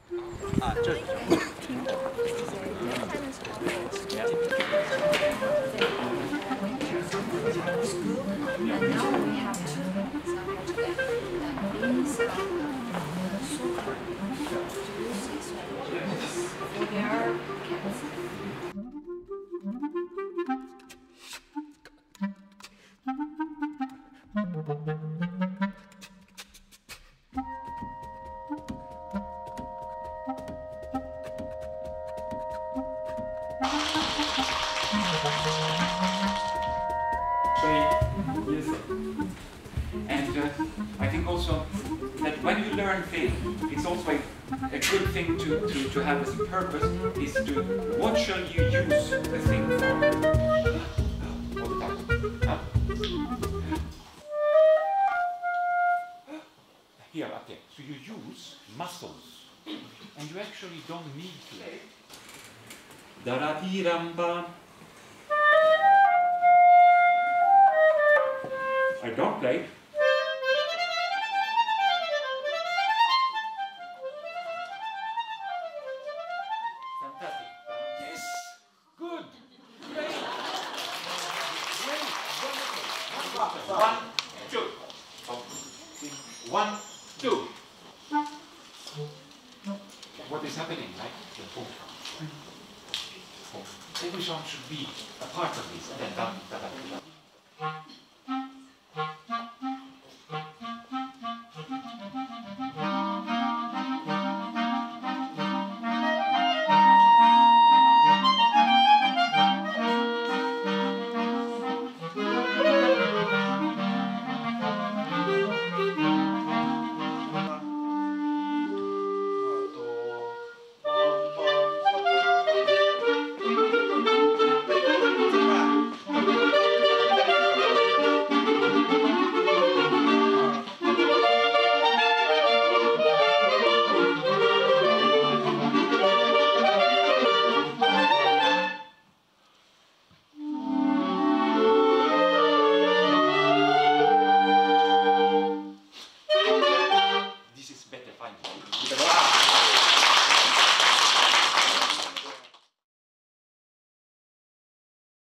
啊，这是听的， I think also that when you learn things, it's also a good thing to have as a purpose is to what shall you use the thing for? All the time. Huh? Here, up there. So you use muscles, and you actually don't need to. Da-da-dee-ram-ba. I don't play. Fantastic. Yes! Good! Great! Great! Wonderful! 1, 2. 1, 2. What is happening, right? Every song should be a part of this.